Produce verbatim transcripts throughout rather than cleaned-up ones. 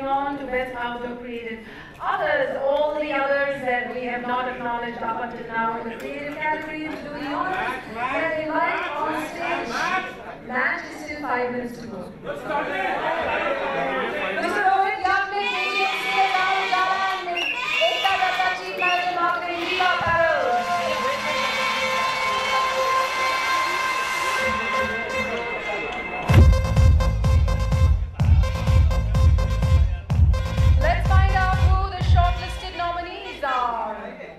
on to Best Outdoor Creative. Others, all the others that we have not acknowledged up until now in the creative category to do the honors, and invite on stage. Match is still five minutes to go. Mister Rohit Yagnik, medium scale Rahul Jalan, Miz Ekta Datta, Chief Manager Marketing, Viva Apparel. Let's find out who the shortlisted nominees are.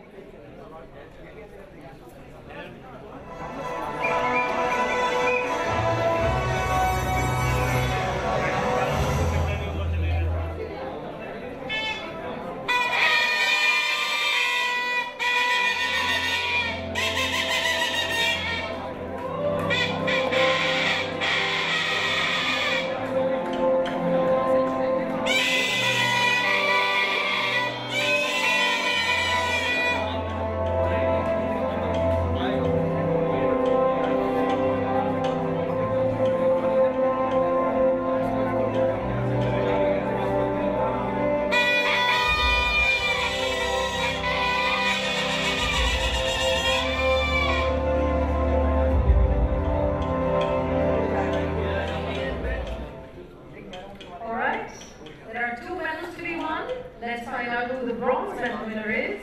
Let's find out who the bronze medal winner is.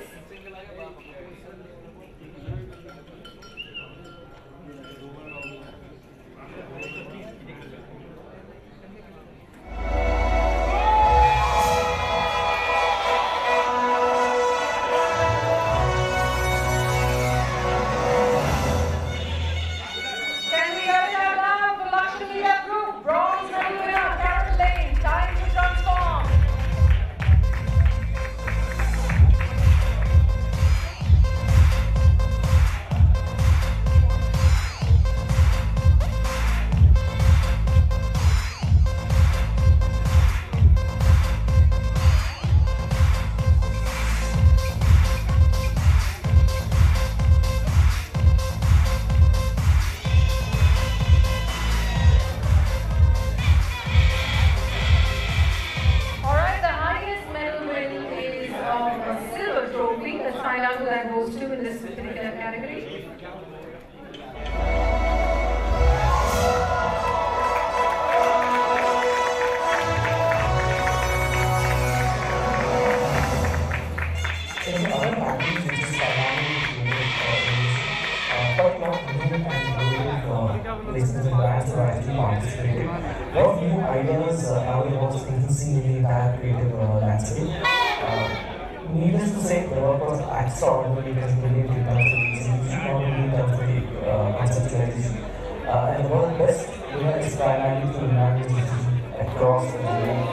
Can we get it out loud for Lakshmi Media Group? Bronze medal winner, Carol Lane, Time to Transform. Let's find out who that goes to in this particular category. In the other package, which is primarily top not new and growing places and brands that are actually participating. What new ideas uh, are we most interested in the entire creative uh, landscape? Uh, Needless to say, the work was extraordinary because brilliant in terms of the execution, not only in terms of the uh, conceptualization. Uh, and one of the best, you know, is primarily to manage across the